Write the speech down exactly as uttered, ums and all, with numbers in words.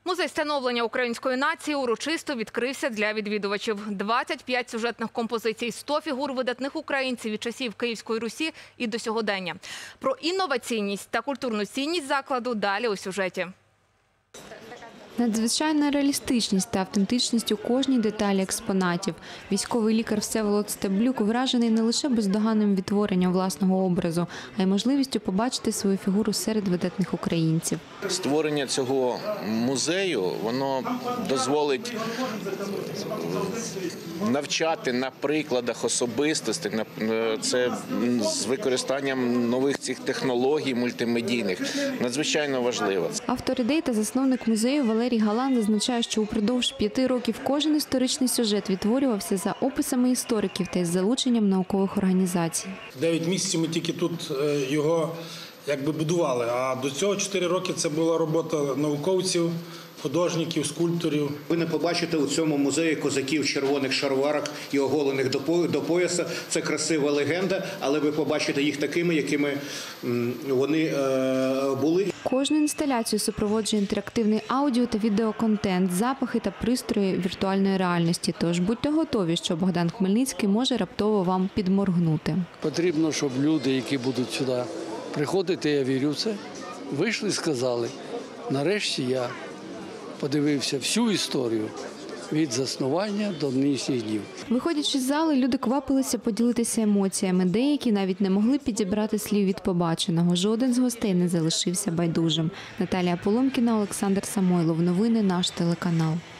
Музей становлення української нації урочисто відкрився для відвідувачів. двадцять п'ять сюжетних композицій, сто фігур видатних українців від часів Київської Русі і до сьогодення. Про інноваційність та культурну цінність закладу далі у сюжеті. Надзвичайна реалістичність та автентичність у кожній деталі експонатів. Військовий лікар Всеволод Стеблюк вражений не лише бездоганним відтворенням власного образу, а й можливістю побачити свою фігуру серед видатних українців. Створення цього музею, воно дозволить навчати на прикладах особистостей, це з використанням нових цих технологій мультимедійних. Надзвичайно важливо. Автор ідей та засновник музею Валерій Галан зазначає, що упродовж п'яти років кожен історичний сюжет відтворювався за описами істориків та із залученням наукових організацій. Дев'ять місяців ми тільки тут його якби будували, а до цього чотири роки це була робота науковців, художників, скульпторів. Ви не побачите у цьому музеї козаків в червоних шароварах і оголених до пояса. Це красива легенда, але ви побачите їх такими, якими вони були. Кожну інсталяцію супроводжує інтерактивний аудіо та відеоконтент, запахи та пристрої віртуальної реальності. Тож будьте готові, що Богдан Хмельницький може раптово вам підморгнути. Потрібно, щоб люди, які будуть сюди приходити, я вірю в це, вийшли і сказали, нарешті я подивився всю історію від заснування до нинішніх днів. Виходячи з зали, люди квапилися поділитися емоціями. Деякі навіть не могли підібрати слів від побаченого. Жоден з гостей не залишився байдужим. Наталія Поломкіна, Олександр Самойлов. Новини наш телеканал.